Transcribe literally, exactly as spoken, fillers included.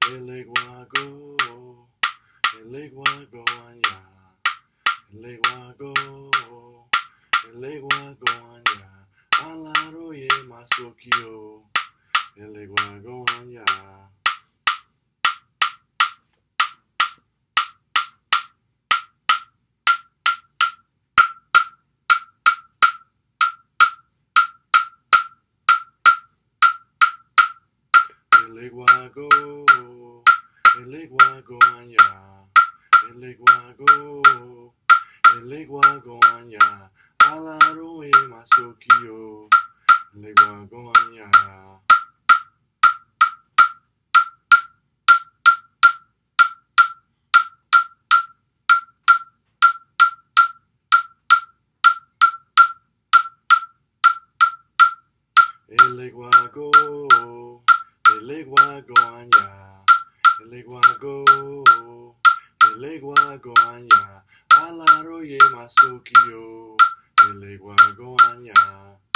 elegua go, elegua go anya, elegua go, elegua go anya, alaroye masokio, elegua go anya. Elegua go, elegua go anya, elegua go, elegua go anya, alaroye masokio, elegua go anya. Elegua go, elegua go anya, elegua go, elegua go anya, alaroye masokio, elegua go anya.